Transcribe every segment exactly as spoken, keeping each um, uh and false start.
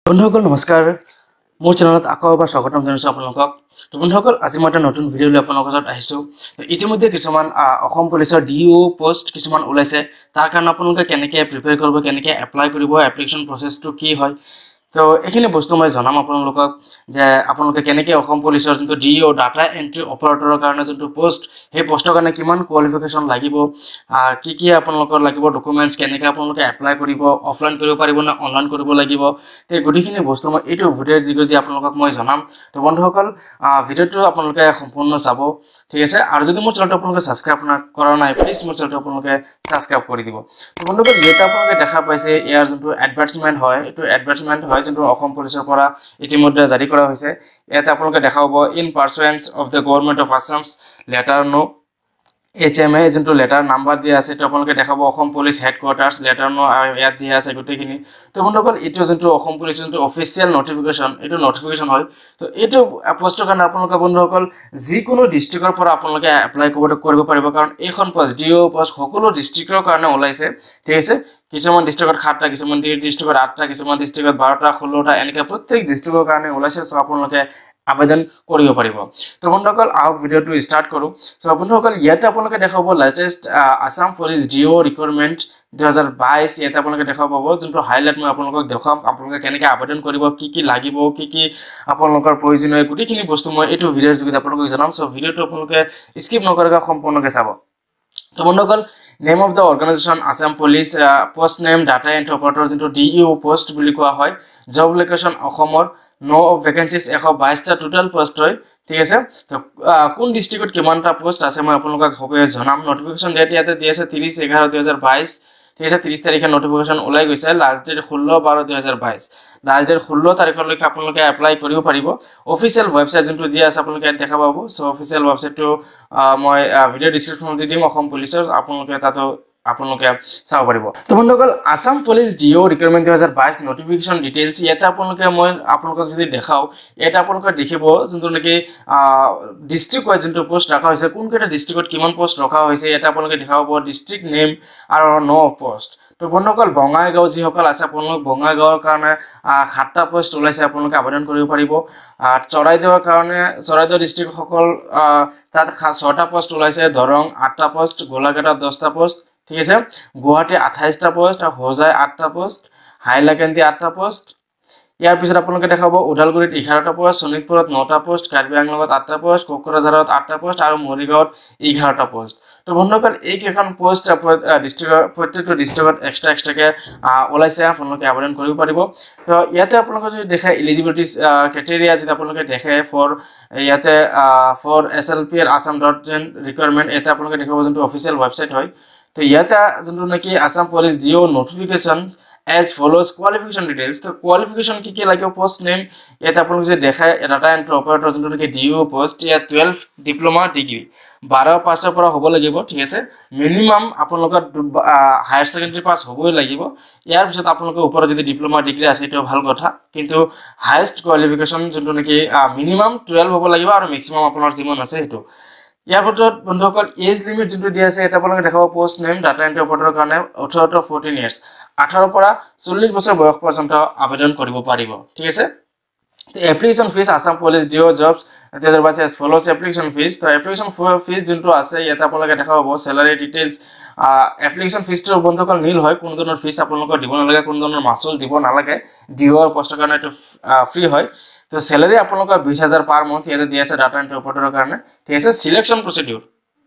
বন্ধুসকল নমস্কাৰ মোৰ চেনেলত আকৌ এবাৰ স্বাগতম জনাইছো আপোনালোকক তো বন্ধুসকল আজি মই এটা নতুন ভিডিও লৈ আপোনালোকৰ ওচৰত আহিছো ইতিমধ্যে কিছুমান অসম পুলিচৰ ডিও পোষ্ট কিছুমান ওলাইছে তাৰ কাৰণে আপোনালোকে কেনেকৈ প্ৰিপেয়াৰ কৰিব কেনেকৈ এপ্লাই কৰিব এপ্লিকেশন প্ৰসেছটো কি হয় তো এখিনি বস্তু মই জনাম আপোনালোকক যে আপোনালোকে কেনেকৈ অসম পুলিচৰ যোনটো ডিও ডাটা এন্ট্ৰি অপাৰেটৰৰ কাৰণে যোনটো পোষ্ট সেই পোষ্টৰ কাৰণে কিমান কোৱালিফিকেশন লাগিব কি কি আপোনালোকৰ লাগিব ডকুমেন্টছ কেনেকৈ আপোনালোকে এপ্লাই কৰিব অফলাইন কৰিব পাৰিব না অনলাইন কৰিব লাগিব তে গুডিখিনি বস্তু মই এইটো ভিডিওৰ যোগেদি আপোনালোকক মই জনাম তো বন্ধুসকল ভিডিওটো আপোনালোকে সম্পূৰ্ণ চাব ঠিক আছে আৰু যদি মোৰ চেনেলটো আপোনালোকে সাবস্ক্ৰাইব কৰা নাই প্লিজ মোৰ চেনেলটো আপোনালোকে সাবস্ক্ৰাইব কৰি দিব তো বন্ধুসকল এটা আপোনালোকে দেখা পাইছে ইয়াৰ যোনটো এডভাৰ্টাইজমেন্ট হয় এইটো এডভাৰ্টাইজমেন্ট হয় যোনটো অসম পুলিচৰ পৰা ইতিমধ্যে জাৰি কৰা হৈছে ইয়াতে আপোনালোকে দেখা পাব in pursuance of the government of Assam's letter no H M A যোনটো লেটাৰ নাম্বাৰ দিয়া আছে তো আপোনালোকে দেখাব Assam police headquarters letter no ইয়াত দিয়া আছে গুটেখিনি তো বন্ধুসকল এইটো যোনটো অসম পুলিচ যোনটো অফিচিয়েল নটিফিকেশন এইটো নটিফিকেশন হয় তো এইটো পোষ্টৰ কাৰণে আপোনালোকে বন্ধুসকল যিকোনো ডিস্ট্ৰিক্টৰ পৰা আপোনালোকে এপ্লাই কৰিব পাৰিব কাৰণ এইখন পোষ্ট ডিও পোষ্ট সকলো ডিস্ট্ৰিক্টৰ কাৰণে ওলাইছে ঠিক আছে কিছুমান ডিস্ট্ৰিক্টত সাতটা কিছুমান ডিস্ট্ৰিক্টত আঠটা কিছুমান ডিস্ট্ৰিক্টত বাৰটা ষোল্লটা এনেকৈ প্ৰত্যেক ডিস্ট্ৰিক্টৰ কাৰণে ওলাইছে সো আপোনালোকে আবেদন কৰিব পাৰিব তো বন্ধুসকল আও ভিডিওটো স্টাৰ্ট কৰো সো বন্ধুসকল ইয়াতে আপোনালোকে দেখাব latest Assam police DEO recruitment দুই হাজাৰ বাইশ ইয়াতে আপোনালোকে দেখা পাব যোনটো হাইলাইট মই আপোনালোকক দেখাম আপোনালোকে কেনেকৈ আবেদন কৰিব কি কি লাগিব কি কি আপোনালোকৰ প্ৰয়োজনীয় গুটিখিনি বস্তু মই এইটো ভিডিওৰ যোগেদি আপোনালোকক জনাম সো ভিডিওটো আপোনালোকে স্কিপ নকৰাকৈ সম্পূৰ্ণকৈ চাব তো বন্ধুসকল name of the organisation Assam police post name data entry operator যোনটো ডিইও পোষ্ট বুলি কোৱা হয় জব লোকেশ্যন অসমৰ no of vacancies one hundred twenty টা টোটাল পোষ্ট হয় ঠিক আছে তো কোন ডিস্ট্ৰিক্টত কিমানটা পোষ্ট আছে মই আপোনালোকক হবে জনাম নটিফিকেশন ডেট ইয়াতে দি আছে ত্ৰিশ এঘাৰ দুই হাজাৰ বাইশ ঠিক আছে ত্ৰিশ তাৰিখে নটিফিকেশন ওলাই গৈছে লাষ্ট ডেট ষোল্ল বাৰ দুই হাজাৰ বাইশ লাষ্ট ডেট ষোল্ল তাৰিখলৈকে আপোনালোকে এপ্লাই কৰিব পাৰিব অফিচিয়েল ওয়েবসাইট যোনটো দিয়া আছে আপোনালোকে দেখা পাব সো অফিচিয়েল ওয়েবসাইটটো মই ভিডিও ডেসক্ৰিপচনত দি দিম অসম পুলিচৰ আপোনালোকে তাতো আপোনালোকে চাব পাৰিব তো বন্ধুসকল আসাম পুলিচ ডিও ৰিক্ৰুটমেন্ট দুই হাজাৰ বাইশ নটিফিকেশন ডিটেইলছ ইয়াতে আপোনালোকে মই আপোনালোকক যদি দেখাও এটা আপোনালোকে দেখিব যোনটো নেকি ডিস্ট্ৰিক্ট ওয়াইজ যোনটো পোষ্ট ৰাখা হৈছে কোন কেটা ডিস্ট্ৰিক্টত কিমান পোষ্ট ৰাখা হৈছে এটা আপোনালোকে দেখাব ডিস্ট্ৰিক্ট নেম আৰু নো পোষ্ট তো বন্ধুসকল বঙাইগাঁও যিসকল আছে আপোনালোক বঙাইগাঁৱৰ কাৰণে সাতটা পোষ্ট ওলাইছে আপোনালোকে আবেদন কৰিব পাৰিব চৰাইদেউৰ কাৰণে চৰাইদেউ ডিস্ট্ৰিক্ট সকল তাত ছটা পোষ্ট ওলাইছে দৰং আঠটা পোষ্ট গোলাঘাটত দহটা পোষ্ট ঠিক আছে গুৱাহাটী আঠাইশ টা পোষ্ট আৰু হোজাই আঠটা পোষ্ট হাইলাকান্দি আঠটা পোষ্ট ইয়াৰ পিছত আপোনালোকে দেখাব উদালগুৰিত এঘাৰ টা পোষ্ট সনিতপুৰত নটা টা পোষ্ট কাৰ্বি আংলঙত আঠটা পোষ্ট কোকৰাঝাৰত আঠটা পোষ্ট আৰু মৰিগাঁৱত এঘাৰ টা পোষ্ট তো বন্ধুসকল এই কেইখন পোষ্ট ডিস্ট্ৰিক্টৰ প্ৰত্যেকটো ডিস্ট্ৰিক্টত এক্সট্ৰা এক্সট্ৰাকে ওলাইছে আপোনালোকে আবেদন কৰিব পাৰিব তো ইয়াতে আপোনালোকে যদি দেখে এলিজিবিলিটি ক্ৰাইটেৰিয়া যদি আপোনালোকে দেখে ফৰ ইয়াতে for S L P Assam dot gen recruitment এটা আপোনালোকে দেখাব যোনটো অফিচিয়েল ওয়েবসাইট হয় তো ইয়াতে যোনটো নেকি Assam police DEO notification as follows qualification details তো qualification কি কি লাগিব পোষ্ট নেম ইয়াতে আপোনালোকে যে দেখায় ডাটা এন্ট্ৰি অপাৰেটৰ যোনটো নেকি ডিও পোষ্ট ইয়া twelve ডিপ্লোমা ডিগ্ৰী বাৰ পাছৰ পৰা হ'ব লাগিব ঠিক আছে মিনিমাম আপোনালোকৰ হায়াৰ সেকেন্ডাৰী পাছ হ'বই লাগিব ইয়াৰ পিছত আপোনালোকৰ ওপৰত যদি ডিপ্লোমা ডিগ্ৰী আছে এটা ভাল কথা কিন্তু হাইয়েষ্ট কোৱালিফিকেশন যোনটো নেকি মিনিমাম twelve হ'ব লাগিব আৰু মেক্সিমাম আপোনাৰ যিমান আছে হেতু ইয়াৰ ভিতৰত বন্ধুসকল এজ লিমিট যোনটো দিয়া আছে এটা আপোনালোকে দেখাব পোষ্ট নেম ডাটা এন্ট্ৰি অপাৰেটৰৰ কাৰণে eighteen to fourteen years eighteen পৰা চল্লিশ বছৰ বয়স পৰ্যন্ত আবেদন কৰিব পাৰিব ঠিক আছে তো application fees Assam police DEO jobs দুই হাজাৰ বাইশ as follows এপ্লিকেশন ফিজ তো এপ্লিকেশন ফিজ যোনটো আছে ইয়াতে আপোনালোকে দেখা পাব স্যালাৰি ডিটেইলছ এপ্লিকেশন ফিজটো বন্ধুসকল নীল হয় কোনো ধৰণৰ ফিজ আপোনালোকৰ দিব নালাগে কোনো ধৰণৰ মাসুল দিব নালাগে ডিওৰ পোষ্টৰ কাৰণে এটো ফ্ৰী হয় তো স্যালাৰি আপোনালোকৰ বিশ হাজাৰ পাৰ মান্থ ইয়াতে দিয়া আছে ডাটা এন্ট্ৰি অপাৰেটৰৰ কাৰণে ঠিক আছে সিলেকশন প্ৰসিডিউৰ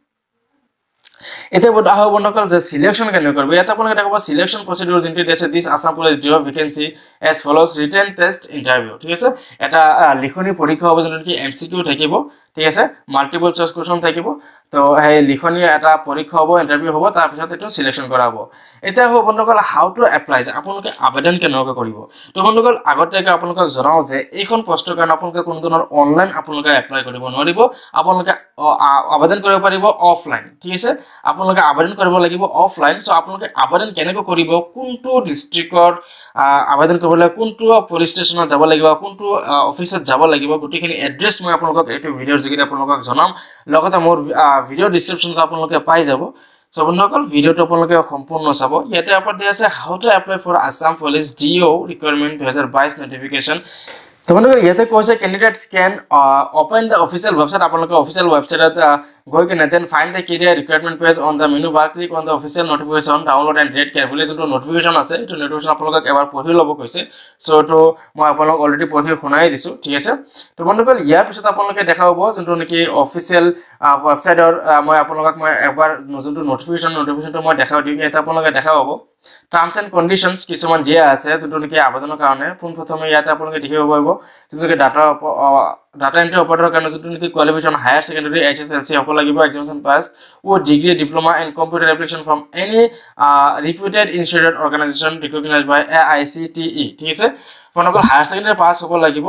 এতে বড আহ বন্ধুসকল যে সিলেকশন কেনে কৰিব ইয়াতে আপোনালোকে দেখাব সিলেকশন প্ৰসিডিউৰ যোনটো দিছে this Assam police DEO vacancy as follows written test interview ঠিক আছে এটা লিখনি পৰীক্ষা হ'ব যোনটো কি এমসিকিউ থাকিব ঠিক আছে মাল্টিপল চয়েস কোৱেশ্চন থাকিব তো এই লিখনি এটা পৰীক্ষা হ'ব ইন্টাৰভিউ হ'ব তাৰ পিছত এটো সিলেকশন কৰা হ'ব এটা হ'ব বন্ধুসকল হাউ টু এপ্লাই আপোনালোকে আবেদন কেনেকৈ কৰিব তো বন্ধুসকল আগতেকে আপোনালোকক জনাও যে এইখন পোষ্টৰ কাৰণে আপোনালোকে কোন ধৰণৰ অনলাইন আপোনালোকে এপ্লাই কৰিব নোৱাৰিব আপোনালোকে আবেদন কৰিব পাৰিব অফলাইন ঠিক আছে আপোনালোকে আবেদন কৰিব লাগিব অফলাইন সো আপোনালোকে আবেদন কেনেকৈ কৰিব কোনটো ডিস্ট্ৰিক্টৰ আবেদন কৰিবলৈ কোনটো পুলিচ ষ্টেচনত যাব লাগিব কোনটো অফিচত যাব লাগিব গুটিখিনি এড্ৰেছ মই আপোনালোকক এইটো ভিডিওৰ যোগেদি আপোনালোকক জনাম লগতে মোৰ ভিডিও ডেসক্ৰিপচনত আপোনালোকে পাই যাব So বন্ধুসকল ভিডিওটো আপোনালোকে সম্পূৰ্ণ চাব ইয়াতে আপৰ দিয়া আছে how to apply for Assam Police D E O Recruitment twenty twenty-two notification তো বন্ধুসকল ইয়াতে কৈছে candidates can uh, open the official website আপোনালোকে official website ত গৈ কিনে then find the career recruitment page on the menu bar click on the official notification download and read carefully যোনটো notification আছে এইটো notification আপোনালোকক এবাৰ পঢ়ি ল'ব কৈছে সো তো মই আপোনালোকক অলৰেডি পঢ়ি শুনাই দিছো ঠিক আছে তো বন্ধুসকল ইয়াৰ পিছত আপোনালোকে দেখা হ'ব যোনটো নেকি অফিচিয়েল ওয়েবসাইটৰ মই আপোনালোকক মই এবাৰ যোনটো notification notificationটো মই দেখাও দিম এটা আপোনালোকে দেখা হ'ব terms and conditions কিছুমান দিয়া আছে যোনটো নেকি আবেদনৰ কাৰণে পোন প্ৰথমে ইয়াতে আপোনালোকে দেখিব পাৰিব যোনটো ডাটা ডাটা এন্ট্ৰি অপাৰেটৰৰ কাৰণে যোনটো নেকি qualification higher secondary H S L C হ'ব লাগিব এক্সামিনেশন পাস ও degree diploma in computer application from any reputed institute organisation recognised by A I C T E ঠিক আছে আপোনালোকৰ হায়াৰ সেকেন্ডাৰী পাস হ'ব লাগিব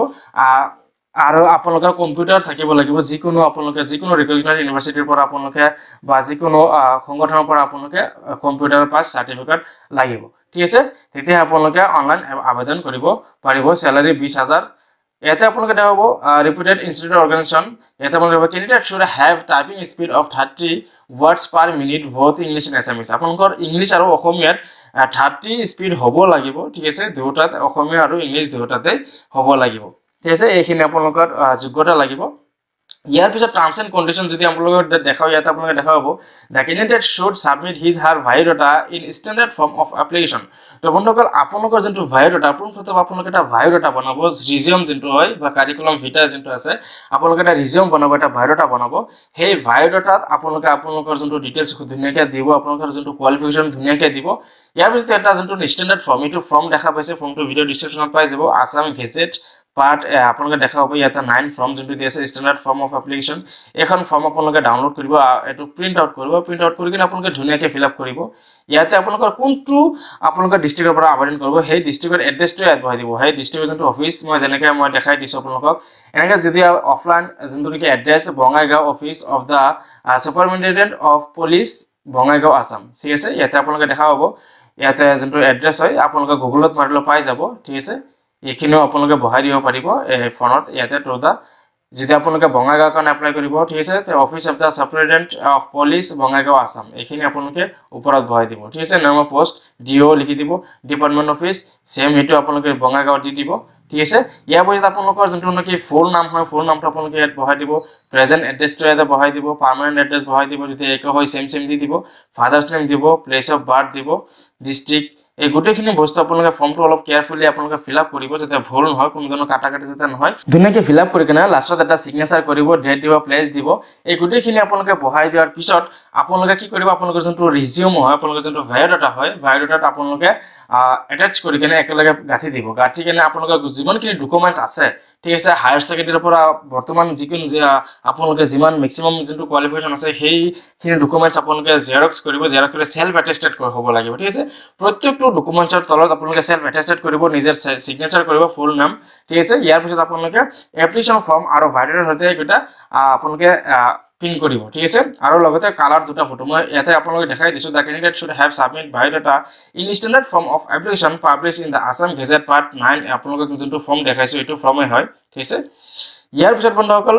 আৰু আপোনালোকৰ কম্পিউটাৰ থাকিব লাগিব যিকোনো আপোনালোকে যিকোনো ৰিকগনাইজড ইউনিভাৰ্সিটিৰ পৰা আপোনালোকে বা যিকোনো সংগঠনৰ পৰা আপোনালোকে কম্পিউটাৰ পাস সাৰ্টিফিকেট লাগিব ঠিক আছে তেতিয়া আপোনালোকে অনলাইন আবেদন কৰিব পাৰিব স্যালাৰি বিশ হাজাৰ ইয়াতে আপোনালোকে দেখা হ'ব ৰিপুটেড ইনস্টিটিউট অৰ্গানাইজেশন ইয়াতে আপোনালোকে candidate should have typing speed of thirty words per minute both English and Assamese আপোনালোকৰ ইংলিশ আৰু অসমীয়াত thirty স্পিড হ'ব লাগিব ঠিক আছে দুটাত অসমীয়া আৰু ইংলিশ দুটাতে হ'ব লাগিব ঠিক আছে এইখিনি আপোনালোকৰ যোগ্যতা লাগিব ইয়াৰ পিছত টার্মস এন্ড কন্ডিশন যদি আপোনালোকক দেখাও ইয়াতে আপোনালোকে দেখা হ'ব the candidate should submit his her biodata in standard form of application তো বন্ধুসকল আপোনালোকৰ যোনটো biodata প্ৰথম আপোনালোকে এটা biodata বনাব ৰিজিউম যোনটো হয় বা কাৰিকুলাম ভিটা যোনটো আছে আপোনালোকে এটা ৰিজিউম বনাব এটা biodata বনাব সেই biodataত আপোনালোকে আপোনালোকৰ যোনটো ডিটেইলছ ধুনিয়াকৈ দিব আপোনালোকৰ যোনটো কোৱালিফিকেশন ধুনিয়াকৈ দিব ইয়াৰ পিছত এটা যোনটো ষ্টেণ্ডাৰ্ড ফৰ্ম এইটো ফৰ্ম দেখা পাইছে ফৰ্মটো ভিডিও ডেসক্ৰিপচনত পাই যাব আসাম গেজেট পার্ট আপোনালোকে দেখা হ'ব ইয়াতে nine ফর্ম যোনটো দি আছে স্ট্যান্ডার্ড ফর্ম অফ অ্যাপ্লিকেশন এখন ফর্ম আপোনালোকে ডাউনলোড কৰিব এটো প্ৰিন্ট আউট কৰিব প্ৰিন্ট আউট কৰি কিনে আপোনালোকে ধুনিয়াকৈ ফিল আপ কৰিব ইয়াতে আপোনালোকৰ কোনটো আপোনালোকৰ ডিস্ট্ৰিক্টৰ পৰা আবেদন কৰিব সেই ডিস্ট্ৰিক্টৰ এড্ৰেছটো ইয়াত বহাই দিব সেই ডিস্ট্ৰিক্টৰ যোনটো অফিস মই যেনেকৈ মই দেখাই দিছো আপোনালোকক এনেকৈ যদি অফলাইন যোনটো কি address Bongaigaon office of the superintendent of police Bongaigaon Assam ঠিক আছে ইয়াতে আপোনালোকে দেখা হ'ব ইয়াতে যোনটো এড্ৰেছ হয় আপোনালোকে গুগলত মাৰিলে পাই যাব ঠিক আছে এইখিনিও আপোনালোকে বহাই দিব পাৰিব এই ফোনত ইয়াতে তোদা যদি আপোনালোকে বঙাইগাঁও কাৰণে এপ্লাই কৰিব ঠিক আছে তে office of the superintendent of police Bongaigaon Assam এইখিনি আপোনালোকে ওপৰত বহাই দিব ঠিক আছে নাম পোষ্ট ডিও লিখি দিব ডিপাৰ্টমেন্ট অফিস সেম হেতু আপোনালোকে বঙাইগাঁও দি দিব ঠিক আছে ইয়াৰ পিছত আপোনালোকৰ যোনটো নেকি ফুল নাম হয় ফুল নামটো আপোনালোকে ইয়াত বহাই দিব প্ৰেজেন্ট এড্ৰেছটো ইয়াতে বহাই দিব পাৰ্মানেন্ট এড্ৰেছ বহাই দিব যদি এক হয় সেম সেম দি দিব ফাদাৰ্স নেম দিব প্লেস অফ বাৰ্থ দিব ডিস্ট্ৰিক্ট এই গুটেখিনি বস্তু আপোনালোকে ফৰ্মটো অলপ কেয়াৰফুলি আপোনালোকে ফিল আপ কৰিব যাতে ভুল নহয় কোনো ধৰণৰ কাটা কাটি যাতে নহয় ধুনিয়াকৈ ফিল আপ কৰি কিনে লাষ্টত এটা সিগনেচাৰ কৰিব ডেট দিব প্লেস দিব এই গুটেখিনি আপোনালোকে বহাই দিয়াৰ পিছত আপোনালোকে কি কৰিব আপোনালোকৰ যোনটো ৰিজিউম হয় আপোনালোকৰ যোনটো বায়োডাটা হয় বায়োডাটাত আপোনালোকে এটাচ কৰি কিনে একেলগে গাঁঠি দিব গাঁঠি কিনে আপোনালোকৰ যিমানখিনি ডকুমেন্টছ আছে ঠিক আছে হায়াৰ সেকেন্ডাৰীৰ পৰা বৰ্তমান যিকোনো যে আপোনালোকে যিমান ম্যাক্সিমাম যোনটো কোৱালিফিকেশন আছে সেইখিনি ডকুমেন্টছ আপোনালোকে জেৰক্স কৰিব জেৰক্স কৰি সেলফ অ্যাটেস্টেড হ'ব লাগিব ঠিক আছে প্ৰত্যেকটো ডকুমেন্টছৰ তলত আপোনালোকে সেলফ অ্যাটেস্টেড কৰিব নিজৰ সিগনেচাৰ কৰিব ফুল নাম ঠিক আছে ইয়াৰ পিছত আপোনালোকে এপ্লিকেশন ফৰ্ম আৰু ভাইডাৰৰ সৈতে এটা আপোনালোকে পিন কৰিব ঠিক আছে আৰু লগতে কালাৰ দুটা ফটো মই ইয়াতে আপোনালোকে দেখাই দিছো the candidate should have submit biodata in standard form of application published in the Assam gazette part nine আপোনালোকে যোনটো ফৰ্ম দেখাইছো এটো ফৰ্মে হয় ঠিক আছে ইয়াৰ পিছত বন্ধুসকল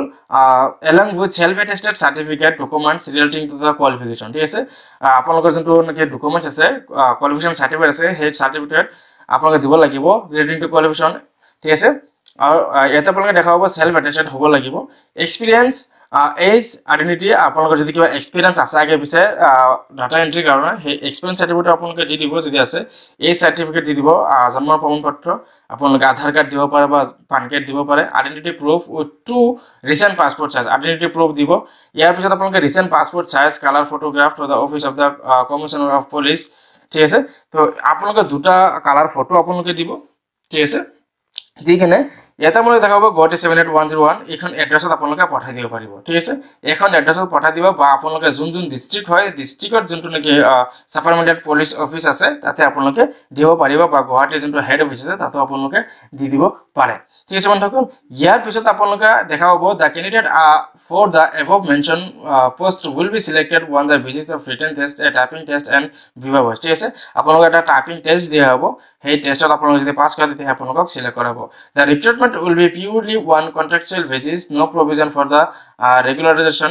along with self attested certificate documents relating to the qualification ঠিক আছে আপোনালোকৰ যোনটো নেকি ডকুমেন্টস আছে কোয়ালিফিকেশন সার্টিফিকেট আছে সেই সার্টিফিকেট আপোনালোকে দিব লাগিব রিলেটিং টু কোয়ালিফিকেশন ঠিক আছে আৰু ইয়াতে আপোনালোকে দেখা হ'ব সেলফ অ্যাটেস্টেড হ'ব লাগিব এক্সপেৰিয়েন্স এজ আইডেন্টিটি আপোনালোকৰ যদি কিবা এক্সপেৰিয়েন্স আছে আগে পিছে ডাটা এন্ট্ৰি কাৰণে সেই এক্সপেৰিয়েন্স সাৰ্টিফিকেট আপোনালোকে দি দিব যদি আছে এই সাৰ্টিফিকেট দি দিব জন্মৰ প্ৰমাণপত্ৰ আপোনালোকে আধাৰ কাৰ্ড দিব পাৰে বা পান কাৰ্ড দিব পাৰে identity proof with two recent passport size identity proof দিব ইয়াৰ পিছত আপোনালোকে recent passport size colour photograph to the office of the commissioner of police ঠিক আছে তো আপোনালোকে দুটা কালাৰ ফটো আপোনালোকে দিব ঠিক আছে দি কিনে ইয়াতে মই দেখাব Guwahati seven eight one zero one এখন এড্ৰেছত আপোনালোকে পঠাই দিব পাৰিব ঠিক আছে এখন এড্ৰেছত পঠাই দিব বা আপোনালোকে যোন যোন ডিস্ট্ৰিক্ট হয় ডিস্ট্ৰিক্টৰ যোনটো নেকি সুপাৰিনটেন্ডেন্ট পুলিশ অফিস আছে তাতে আপোনালোকে দিব পাৰিব বা গুৱাহাটী যোনটো হেড অফিস আছে তাতে আপোনালোকে দি দিব পাৰে ঠিক আছে বন্ধুসকল ইয়াৰ পিছত আপোনালোকে দেখা হ'ব the candidate for the above mentioned post will be selected on the basis of written test a typing test and viva voce ঠিক আছে আপোনালোকে এটা টাইপিং টেস্ট দিয়া হ'ব সেই টেষ্টত আপোনালোকে যদি পাস কৰে তেতিয়া আপোনালোকক সিলেক্ট কৰা হ'ব the recruitment will be purely one contractual basis no provision for the uh, regularization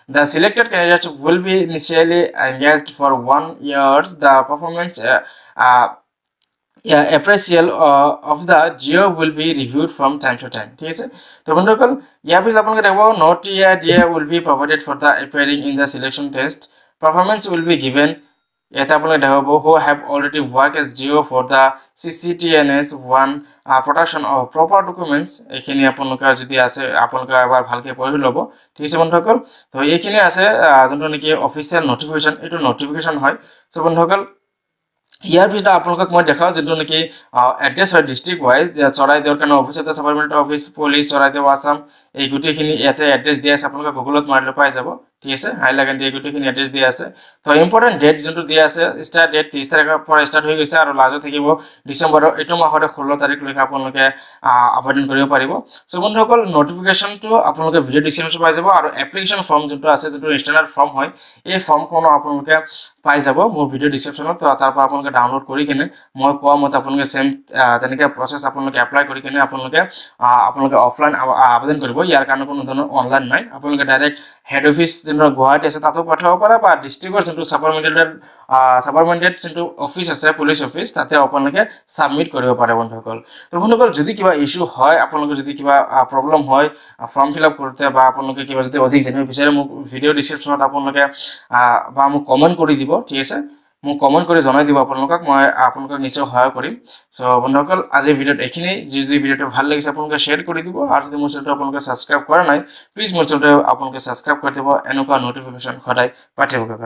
The selected candidates will be initially engaged for one years. The performance uh, uh, yeah, appraisal uh, of the D E O will be reviewed from time to time. ঠিক আছে তো বন্ধুসকল ইয়াৰ পিছত আপোনালোকে দেখিব not yet D E O will be provided for the appearing in the selection test. Performance will be given. Yet আপোনালোকে দেখিব who have already worked as D E O for the C C T N S one uh, production of proper documents. এইখিনি আপোনালোকৰ যদি আছে আপোনালোকে এবাৰ ভালকৈ পঢ়ি ল'ব ঠিক আছে বন্ধুসকল তো এইখিনি আছে যোনটো নেকি অফিচিয়েল নোটিফিকেশন এটো নোটিফিকেশন হয় তো বন্ধুসকল ইয়াৰ পিছত আপোনালোকক মই দেখাও যেটো নেকি এড্ৰেছ হয় ডিস্ট্ৰিক্ট ওয়াইজ চৰাইদেউৰ কাৰণে অফিচ আছে subordinate office police Charaideo Assam এই গুটেখিনি ইয়াতে এড্ৰেছ দিয়া আছে আপোনালোকে গুগলত মাৰিলে পাই যাব ঠিক আছে হাইলাকান্দি এই গুটেখিনি এড্ৰেছ দিয়া আছে তো ইম্পৰ্টেন্ট ডেট যেটো দিয়া আছে স্টার্ট ডেট ত্ৰিশ তাৰিখৰ পৰা স্টার্ট হৈ গৈছে আৰু লাজত থাকিব ডিসেম্বৰৰ এইটো মাহৰ ষোল্ল তাৰিখ লৈকে আপোনালোকে আবেদন কৰিব পাৰিব সো বন্ধুসকল নোটিফিকেশনটো আপোনালোকে ভিডিও ডিসক্ৰিপচনত পাই যাব আৰু এপ্লিকেশন ফৰ্ম যেটো আছে যেটো ষ্টেণ্ডাৰ্ড ফৰ্ম হয় এই ফৰ্মখন আপোনালোকে পাই যাব মোৰ ভিডিও ডিসক্ৰিপচনত তো তাৰ পৰা আপোনালোকে ডাউনলোড কৰি কিনে মই কোৱা মতে আপোনালোকে সেম তেনেকৈ প্ৰসেস আপোনালোকে এপ্লাই কৰি কিনে আপোনালোকে আপোনালোকে অফলাইন আবেদন কৰিব ইয়াৰ কাৰণে কোনো ধৰণৰ অনলাইন নাই আপোনালোকে ডাইৰেক্ট হেড অফিস যেটো গুৱাহাটী আছে তাতো পঠাব পাৰা বা ডিস্ট্ৰিক্টৰ যেটো সাবঅৰ্ডিনেট সাবঅৰ্ডিনেট যেটো অফিস আছে পুলিচ অফিস তাতে আপোনালোকে সাবমিট কৰিব পাৰে বন্ধুসকল তো বন্ধুসকল যদি কিবা ইস্যু হয় আপোনালোকে যদি কিবা প্ৰবলেম হয় ফৰ্ম ফিল আপ কৰোতে বা আপোনালোকে কিবা যদি অধিক জানিব বিচাৰে মোক ভিডিও ডিসক্ৰিপচনত আপোনালোকে বা মোক কমেন্ট কৰি দিব ঠিক আছে মোক কমেন্ট কৰি জনাই দিব আপোনালোকক মই আপোনালোকক নিশ্চয় সহায় কৰিম সো বন্ধুসকল আজি ভিডিওত এখিনি যদি ভিডিওটো ভাল লাগিছে আপোনালোকে শেয়াৰ কৰি দিব আৰু যদি মোৰ চেনেলটো আপোনালোকে সাবস্ক্ৰাইব কৰা নাই প্লিজ মোৰ চেনেলটো আপোনালোকে সাবস্ক্ৰাইব কৰি দিব এনেকুৱা নোটিফিকেশন সদায় পাঠিবৰ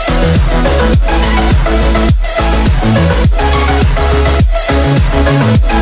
কাৰণে